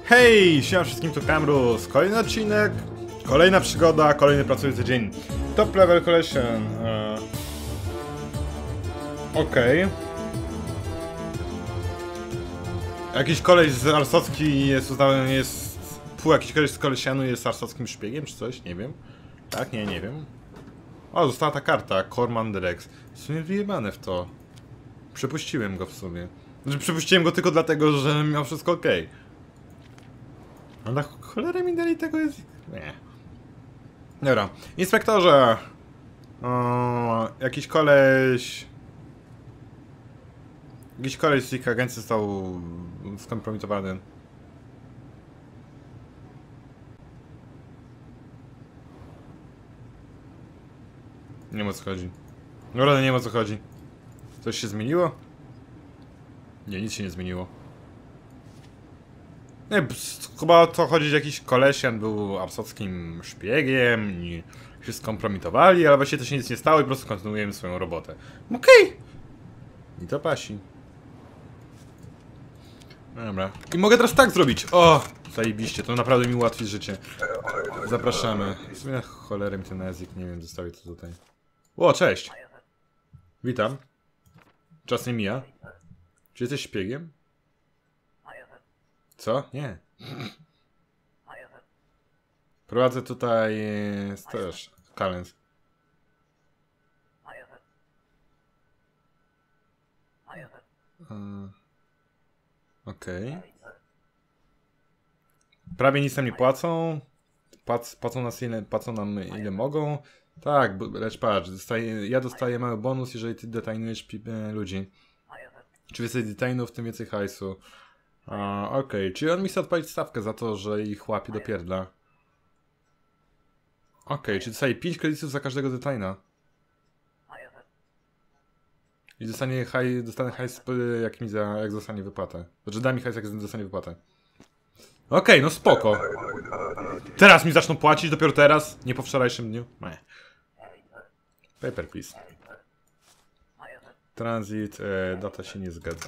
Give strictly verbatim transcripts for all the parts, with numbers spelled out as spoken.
Hej, siema wszystkim, to Kamrus. Kolejny odcinek, kolejna przygoda, kolejny pracujący dzień. Top level collection. Eee... Okej. Okay. Jakiś koleś z Arsocki jest uznany, jest... Pół jakiś koleś z kolesianu jest arsockim szpiegiem, czy coś? Nie wiem. Tak? Nie, nie wiem. O, została ta karta, Corman Rex. W sumie wyjebane w to. Przepuściłem go w sumie. Znaczy, przepuściłem go tylko dlatego, że miał wszystko ok. Ale na cholerę mi dali tego jest... Nie. Dobra. Inspektorze! O, jakiś koleś... Jakiś koleś z ich agencji został skompromitowany. Nie wiem, o co chodzi. Naprawdę nie wiem, o co chodzi. Coś się zmieniło? Nie, nic się nie zmieniło. Nie, chyba o to chodzi, że jakiś kolesian był arsockim szpiegiem i się skompromitowali, ale właśnie to się nic nie stało i po prostu kontynuujemy swoją robotę. Okej! Okay. I to pasi. Dobra. I mogę teraz tak zrobić. O! Zajebiście, to naprawdę mi ułatwi życie. Zapraszamy. W sumie cholerę mi ten język, nie wiem, zostawię to tutaj. O, cześć! Witam. Czas nie mija. Czy jesteś szpiegiem? Co? Nie. Prowadzę tutaj... też... Kalens. Hmm. Okej. Okay. Prawie nic nam nie płacą. Płac, płacą nas ile, płacą nam ile mogą. Tak, lecz patrz, dostaję, ja dostaję mały bonus, jeżeli ty detajnujesz ludzi. Czy więcej detainów, tym więcej hajsu. Okej, okay. Czyli on mi chce odpalić stawkę za to, że ich łapie do pierdla. Okej, okay. Czyli dostaje pięć kredytów za każdego detaina. I dostanie haj, dostanę hajs, jak mi za, jak dostanie wypłatę. Znaczy da mi hajs, jak dostanie wypłatę. Okej, okay, no spoko. Teraz mi zaczną płacić, dopiero teraz, nie po wczorajszym dniu. Nie. Paper, please. Transit, e, data się nie zgadza.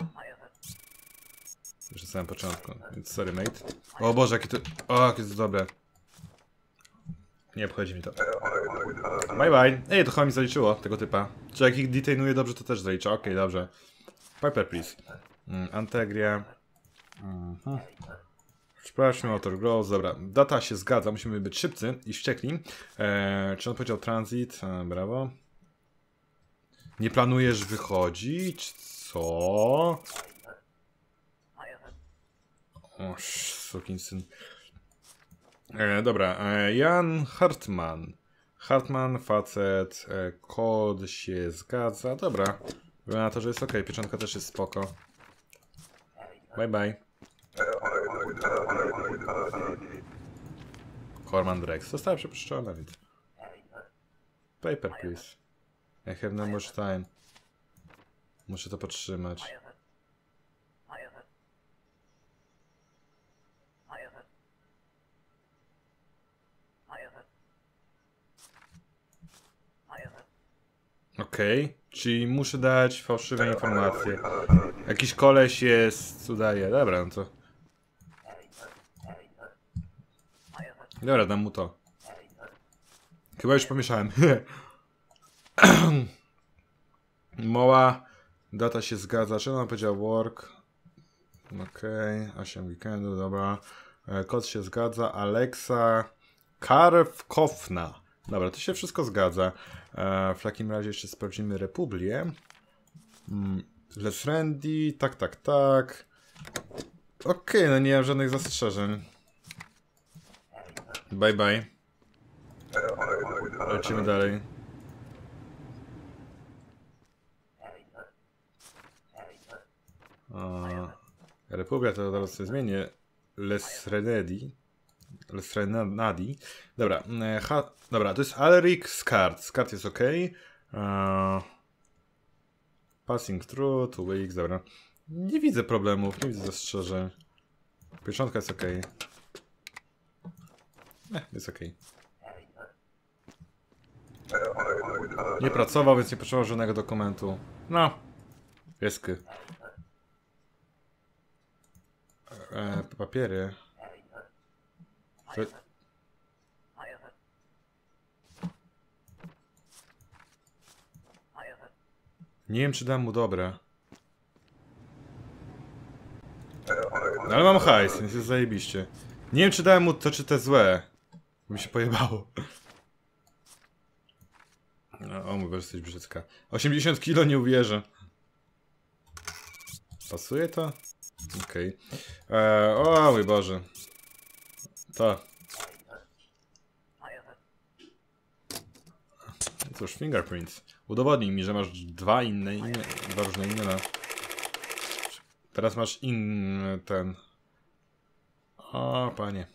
Już na samym początku, więc sorry mate. O Boże, jakie to... O, jakie to jest dobre. Nie obchodzi mi to. Bye bye. Ej, to chyba mi zaliczyło, tego typa. Czy jak ich detainuje dobrze, to też zaliczę. Okej, okay, dobrze. Paper, please. Mm, Antegria. Mhm. Sprawdźmy autor growth. Dobra, data się zgadza, musimy być szybcy i wściekli. Eee, czy on powiedział transit? E, brawo. Nie planujesz wychodzić? Co? O, sukinsyn. E, dobra, e, Jan Hartman. Hartman, facet, e, kod się zgadza. Dobra, wygląda na to, że jest ok. Pieczątka też jest spoko. Bye bye. Corman Rex. Została przepuszczona, więc. Paper, please. I have no more time. Muszę to podtrzymać. Okej, okay. Czyli muszę dać fałszywe informacje. Jakiś koleś jest, udaje. Dobra, no to. Dobra, dam mu to. Chyba już pomieszałem. Moła. Data się zgadza. Czy ona powiedziała work? Okej, okay. osiem weekendu, dobra. Kod się zgadza. Alexa Karwkowna. Dobra, to się wszystko zgadza. W takim razie jeszcze sprawdzimy Republię. Let's Friendly. Tak, tak, tak. Okej, okay, no nie mam żadnych zastrzeżeń. Bye bye. Lecimy dalej. A, Republia to zaraz sobie zmienię. Les Renedi. Les Renadi. Dobra, ha, dobra, to jest Alric Skart. Skart jest ok. Uh, passing through, two weeks, dobra. Nie widzę problemów, nie widzę zastrzeżeń. Pieczątka jest ok. Nie, jest ok. Nie pracował, więc nie potrzebował żadnego dokumentu. No. Piesky. E, papiery. To... Nie wiem, czy dam mu dobre. No ale mam hajs, więc jest zajebiście. Nie wiem, czy dałem mu to, czy te złe. Mi się pojebało. No, o mój Boże, jesteś brzydka. osiemdziesiąt kilo, nie uwierzę. Pasuje to? Okej. Okay. O mój Boże. To. Cóż, fingerprints. Udowodnij mi, że masz dwa inne, inne dwa różne imiona. Teraz masz in... ten... O, panie.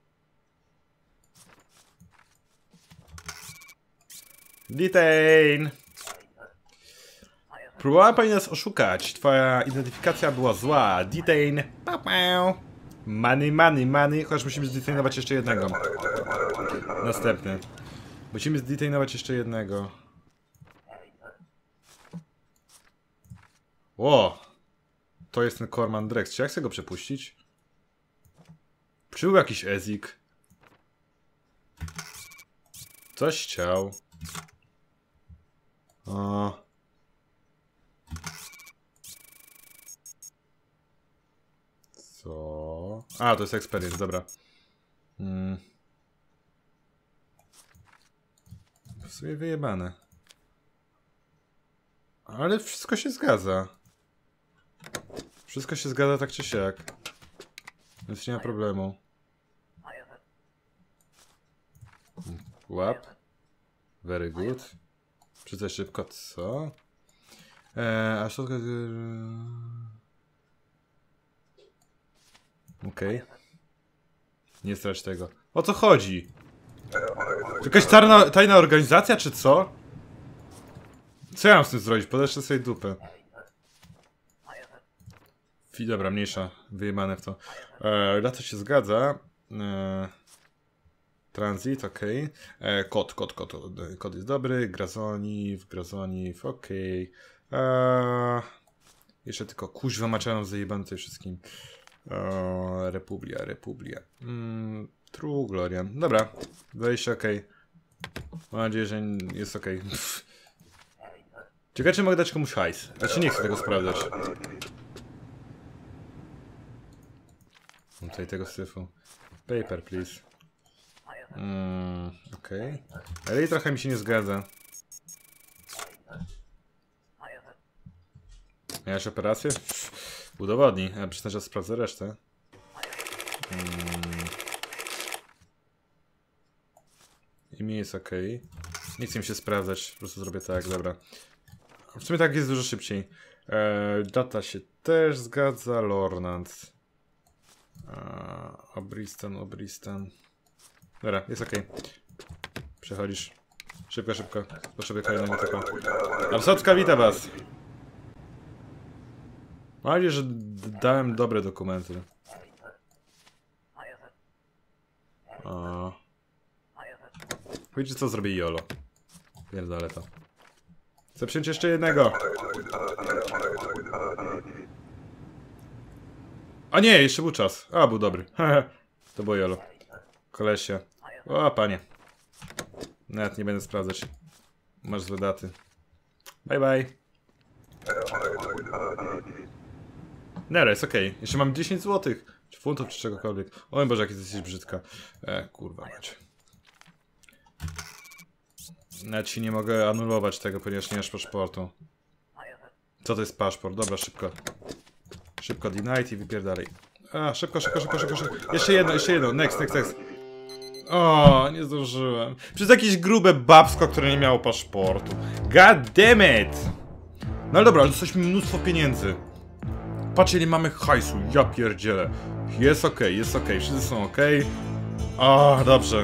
Detain! Próbowała pani nas oszukać. Twoja identyfikacja była zła. Detain! Money, money, money. Chociaż musimy zdetainować jeszcze jednego. Następny. Musimy zdetainować jeszcze jednego. Ło! To jest ten Corman Drex. Czy ja chcę go przepuścić? Czy był jakiś ezik? Coś chciał. O. Co? A, to jest experience, dobra. Hmm. W sumie wyjebane. Ale wszystko się zgadza. Wszystko się zgadza tak czy siak. Więc nie ma problemu. Łap. Very good. Przeczytaj szybko, co? Eee, a środka... Okej. Okay. Nie strać tego. O co chodzi? To jakaś tajna, tajna organizacja, czy co? Co ja mam z tym zrobić? Podeszczę sobie dupę. Fi, dobra, mniejsza. Wyjebane w to. Eee, na to się zgadza. Eee, transit, okej. Okay. Eee, kod, kod, kod. Kod jest dobry. Grazoniw, Grazoniw, okej. Okay. Eee, jeszcze tylko kuźwa maczaną zajebane tutaj wszystkim. Eee, Republia, Republia. Mm, True Gloria. Dobra, wejście okej. Okay. Mam nadzieję, że jest okej. Okay. Ciekawe, czy mogę dać komuś hajs. Znaczy nie chcę tego sprawdzać. Mam tutaj tego syfu. Paper, please. Mm, okej. Okay. Ale i trochę mi się nie zgadza. Miałeś operację? Udowodnij. Ja przyznam, że sprawdzę resztę. Mm. Imię jest ok. Nie chcę mi się sprawdzać. Po prostu zrobię tak, dobra. W sumie tak jest dużo szybciej. Eee, data się też zgadza. Lornant. Eee, Obristan, Obristan. Dobra, jest ok. Przechodzisz. Szybko, szybko. Potrzebuję kolejnego typa. Arsotka, wita was. Mam nadzieję, że dałem dobre dokumenty. O. Wiecie co zrobi Jolo? Pierdolę to. Chcę przyjąć jeszcze jednego. A nie, jeszcze był czas. A, był dobry. To było Jolo. Kolesie. O, panie. Nawet nie będę sprawdzać. Masz złe daty. Bye bye. Nera, jest okej. Okay. Jeszcze mam dziesięć złotych. Czy funtów, czy czegokolwiek. O mój Boże, jak jesteś brzydka. E, kurwa macie. Nawet ci nie mogę anulować tego, ponieważ nie masz paszportu. Co to jest paszport? Dobra, szybko. Szybko denied i wypierdalej. A, szybko, szybko, szybko, szybko, szybko. Jeszcze jedno, jeszcze jedno. Next, next, next. O, nie zdążyłem. Przez jakieś grube babsko, które nie miało paszportu. God damn it! No ale dobra, ale dostaliśmy mnóstwo pieniędzy. Patrzcie, nie mamy hajsu, ja pierdzielę. Jest okej, okay, jest okej, okay. Wszyscy są okej. Okay. O, dobrze.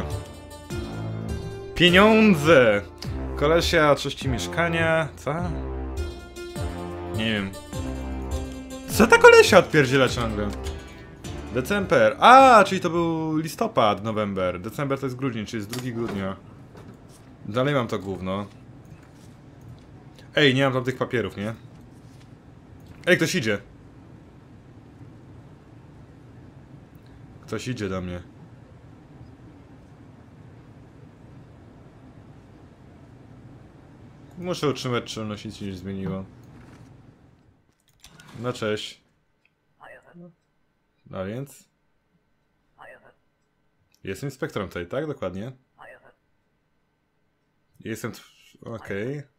Pieniądze! Kolesia czyści mieszkania, co? Nie wiem. Co ta kolesia odpierdziela ciągle? December. A, czyli to był listopad, november. December to jest grudzień, czyli jest drugiego grudnia. Dalej mam to gówno. Ej, nie mam tam tych papierów, nie? Ej, ktoś idzie. Ktoś idzie do mnie. Muszę utrzymać czynność, nic się nie zmieniło. No cześć. A więc? Jestem inspektorem tutaj, tak? Dokładnie. Jestem... Okej. Okay.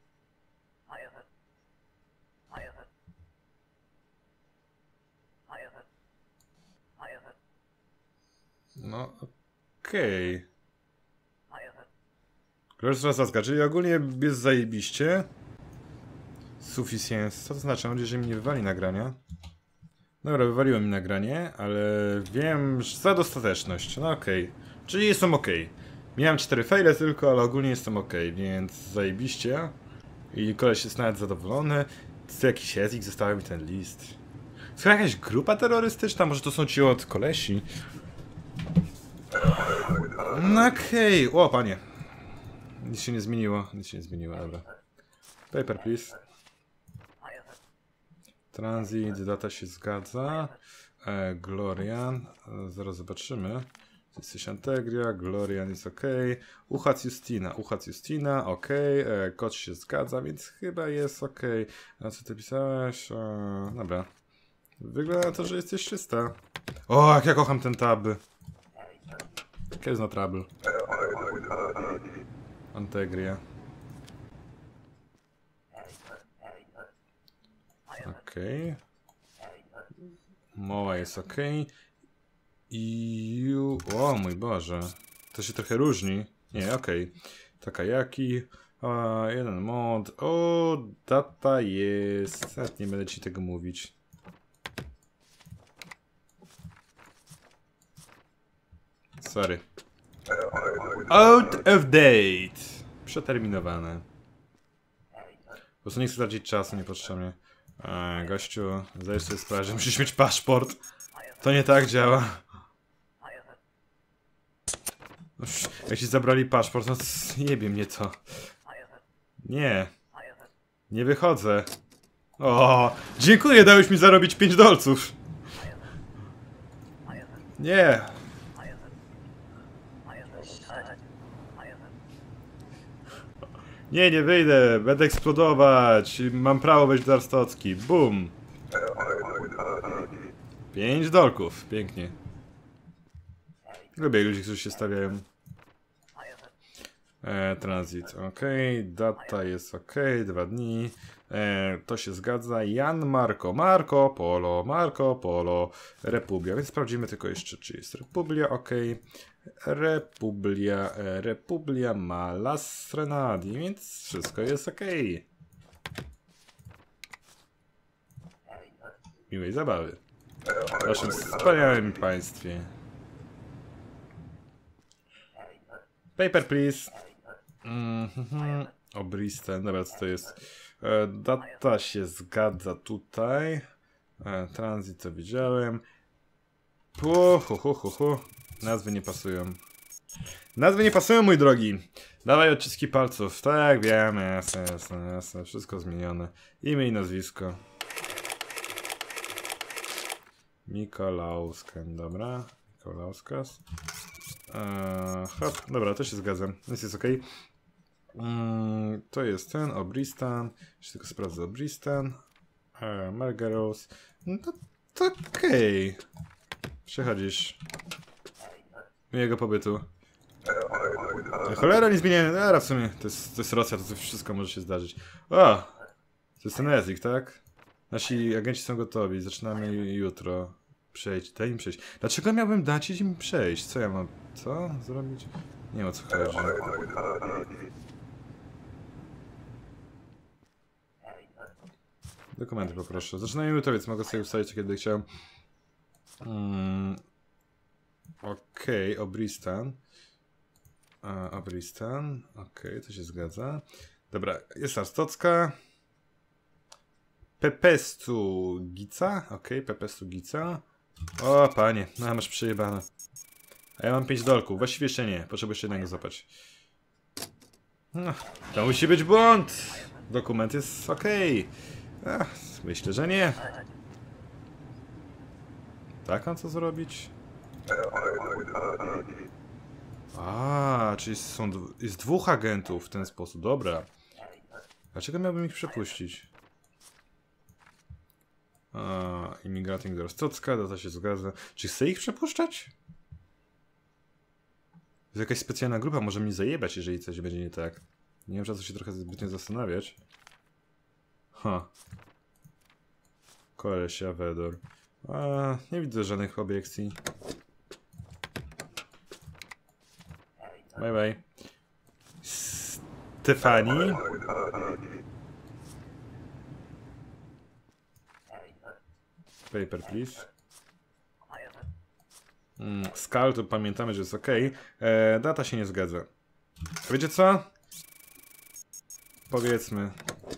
No, okej. Okay. Grosz rozazga, czyli ogólnie jest zajebiście. Sufficient. Co to znaczy? Mam nadzieję, że mi nie wywali nagrania. Dobra, wywaliło mi nagranie, ale wiem, że za dostateczność. No okej. Okay. Czyli jestem okej. Okay. Miałem cztery faile tylko, ale ogólnie jestem okej, okay, więc zajebiście. I koleś jest nawet zadowolony. Co jakiś jezik zostawił mi ten list. Jest jakaś grupa terrorystyczna? Może to są ci od kolesi? No okej. Okay. O, panie. Nic się nie zmieniło. Nic się nie zmieniło, dobra. Paper, please. Transit, data się zgadza. E, Glorian. E, zaraz zobaczymy. Jesteś Antegria, Glorian jest ok. Uchac Justina, Uchac Justina, ok. E, kod się zgadza, więc chyba jest ok. A co ty pisałeś? E, dobra. Wygląda na to, że jesteś czysta. O, jak ja kocham ten tab. Jest no trouble. Antegria. Okej. Okay. Moła jest ok. I... O mój Boże. To się trochę różni. Nie, okej. Okay. Takayaki. A, jeden mod. O, data jest... Nawet nie będę ci tego mówić. Sorry. Out of date. Przeterminowane. Po prostu nie chcę tracić czasu niepotrzebnie. Eee, gościu, zdajesz sobie sprawę, że musisz mieć paszport. To nie tak działa. Jak ci zabrali paszport, no jebie mnie to. Nie. Nie wychodzę. O, dziękuję, dałeś mi zarobić pięć dolców. Nie. Nie, nie wyjdę, będę eksplodować. Mam prawo być darstocki. Bum. Pięć dolków, pięknie. Lubię ludzi, którzy się stawiają. E, transit, ok. Data jest ok, dwa dni. E, to się zgadza. Jan Marco, Marco Polo, Marco Polo, Republia. Więc sprawdzimy tylko jeszcze, czy jest Republia, ok. Republia, e, Republia ma Las Renadi, więc wszystko jest ok. Miłej zabawy. W naszym wspaniałym państwie. Paper, please. Mm-hmm. Obristen, dobra, co to jest? E, data się zgadza tutaj. E, transit, co widziałem. Pu, hu, hu, hu, hu. Nazwy nie pasują. Nazwy nie pasują, mój drogi. Dawaj odciski palców. Tak, wiem, jasne, jasne, jasne. Wszystko zmienione. Imię i nazwisko. Mikolausken, dobra. Mikolauskas. Eee, hop, dobra, to się zgadzam. Więc jest ok. Mm, to jest ten, Obristan. Jeszcze tylko sprawdzę Obristan. Eee, Margaros. No to, to okej. Okay. Przechodzisz. Miłego pobytu. Cholera, nie zmieniałem. Dobra, w sumie to jest, to jest Rosja, to, to wszystko może się zdarzyć. O! To jest ten język, tak? Nasi agenci są gotowi, zaczynamy jutro. Przejdź, daj im przejść. Dlaczego miałbym dać im przejść? Co ja mam, co zrobić? Nie wiem, o co chodzi. Dokumenty poproszę. Zaczynamy jutro, więc mogę sobie ustalić, kiedy chciałem. Hmm. Okej, okay, Obristan. Uh, Obristan. Okej, okay, to się zgadza. Dobra, jest Arstocka. Pepestu Gica. Okej, okay, Pepestu Gica. O, panie, no masz przejebane. A ja mam pięć dolków, właściwie jeszcze nie. Potrzebuję jeszcze jednego zapać. No, to musi być błąd. Dokument jest okej. Okay. Myślę, że nie. Tak, a co zrobić? A, czyli są jest dwóch agentów w ten sposób, dobra. Dlaczego miałbym ich przepuścić? A, immigrating do Roztocka, to się zgadza. Czy chcę ich przepuszczać? Jest jakaś specjalna grupa, może mi zajebać, jeżeli coś będzie nie tak. Nie wiem, czasu się trochę zbytnio zastanawiać. Ha. Kolesia, Wedor. A, nie widzę żadnych obiekcji. Bye bye. Stefani. Paper, please. Mm, Skal, to pamiętamy, że jest ok. E, data się nie zgadza. Wiecie co? Powiedzmy.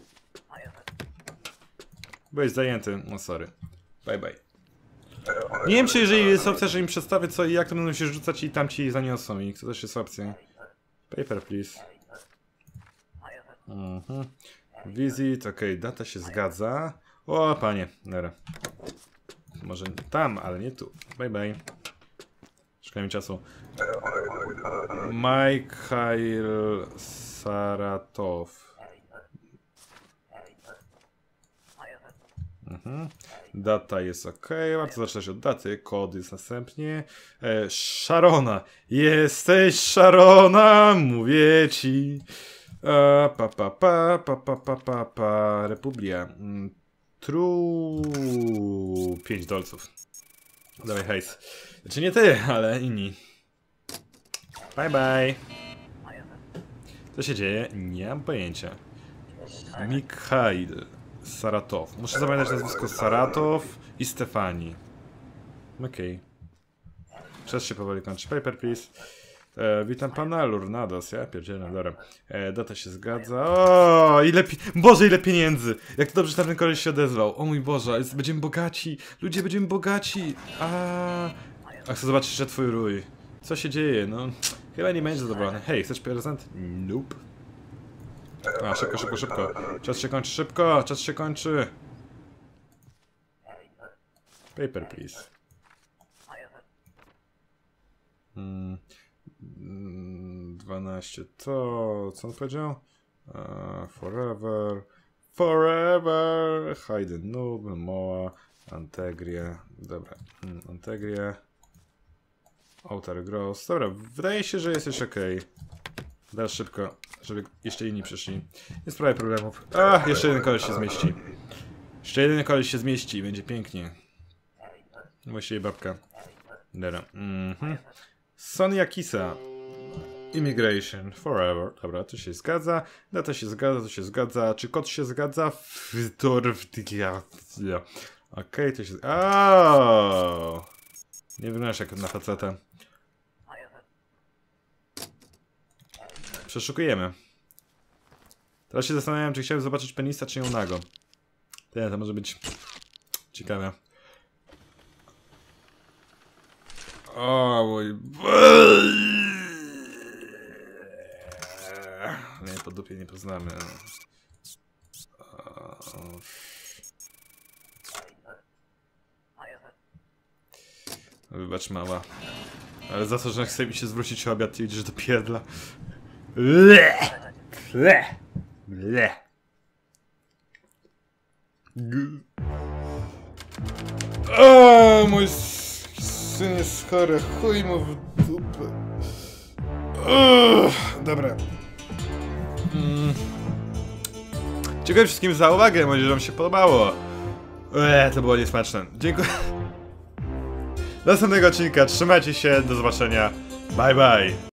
Byłeś zajęty. No sorry. Bye bye. Nie wiem, czy jeżeli jest opcja, że im przedstawię co i jak, to będą się rzucać i tam ci zaniosą. I to też jest opcja. Paper, please. Mhm. Visit, ok, data się zgadza. O, panie, nara. Może tam, ale nie tu. Bye bye. Szkoda mi czasu. Mikhail Saratow. Mhm. Data jest ok, warto zacząć od daty, kod jest następnie. E, Sharona, jesteś Sharona, mówię ci. E, pa pa pa pa pa pa pa pa Republia. Mm, true. pięć dolców. Dawaj hejs. Znaczy nie ty, ale inni. Bye bye. Co się dzieje? Nie mam pojęcia. Mikhail Saratow. Muszę zapamiętać nazwisko Saratow i Stefani. Okej. Okay. Czas się powoli kończy. Paper, please. E, witam pana Lurnados. Ja pierdzielę, dobra. E, data się zgadza. O, ile pi Boże, ile pieniędzy! Jak to dobrze, że ten koleś się odezwał. O mój Boże, jest, będziemy bogaci. Ludzie, będziemy bogaci. A, A chcę zobaczyć jeszcze twój rój. Co się dzieje? No, chyba nie będzie zadowolony. Hej, chcesz prezent? Nope. A, szybko, szybko, szybko. Czas się kończy, szybko! Czas się kończy! Paper, please. Hmm. dwanaście to... co on powiedział? Uh, forever... Forever! Hayden Noob, Moa, Antegria... Dobra. Hmm, Antegria... Outer Gross... Dobra, wydaje się, że jesteś ok. Teraz szybko, żeby jeszcze inni przyszli. Nie sprawiaj problemów. A, jeszcze jeden koleś się zmieści. Jeszcze jeden koleś się zmieści i będzie pięknie. Właściwie babka. Dobra. Mhm. Sonia Kisa. Immigration. Forever. Dobra, to się zgadza. Data się zgadza, to się zgadza. Czy kod się zgadza? Okej, to się zgadza. Aaaa! Nie wyglądasz jak na faceta. Przeszukujemy. Teraz się zastanawiam, czy chciałem zobaczyć penisa, czy ją nago. Nie, to może być ciekawe. O mój... Nie, po dupie nie poznamy. Wybacz, mała. Ale za to, że chce mi się zwrócić o obiad, i idziesz do pierdla. Le, le, le. O, mój syn jest chory, chuj mu w dupę. Uff, dobra. Mm. Dziękuję wszystkim za uwagę, mam nadzieję, że wam się podobało. Eee, to było niesmaczne. Dziękuję. Do następnego odcinka, trzymajcie się, do zobaczenia. Bye bye.